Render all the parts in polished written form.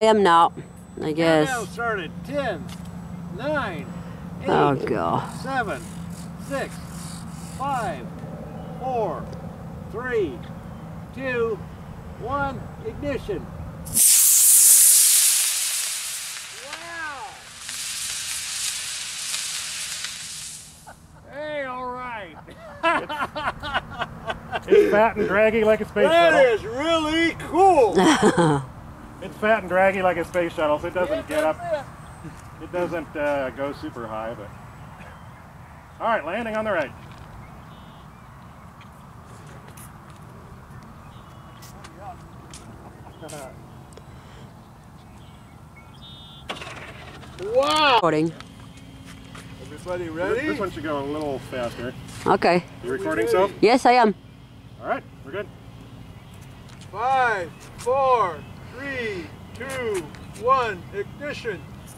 am now, I guess. Countdown started. 10, 9, 8, Oh, God. 7, 6, 5, 4, 3, 2, 1, ignition. Wow! Hey, all right. It's fat and draggy like a space shuttle. That is really cool. It's fat and draggy like a space shuttle, so it doesn't get up. It doesn't go super high, but. All right, landing on the right. Wow! Recording. Everybody ready? This one should go a little faster. Okay. You recording, Soph? Yes, I am. All right, we're good. 5, 4, 3, 2, 1, ignition.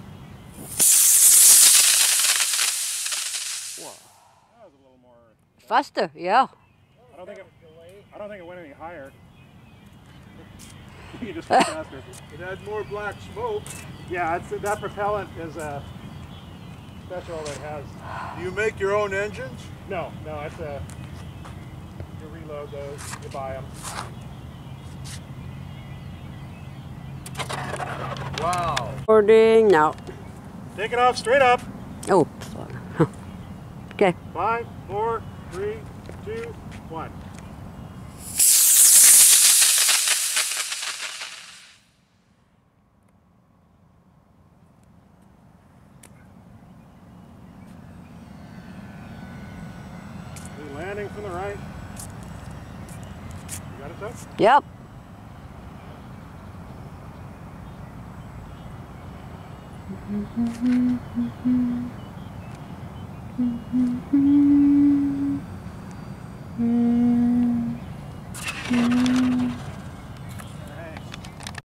Whoa. That was a little more. Faster, yeah. I don't think it went any higher. You just went faster. It had more black smoke. Yeah, that propellant is a special that has. Do you make your own engines? No, it's a. You reload those, you buy them. Wow. Recording now. Take it off straight up. Oh, okay. 5, 4, 3, 2, 1. Landing from the right. You got it, Seth? Yep.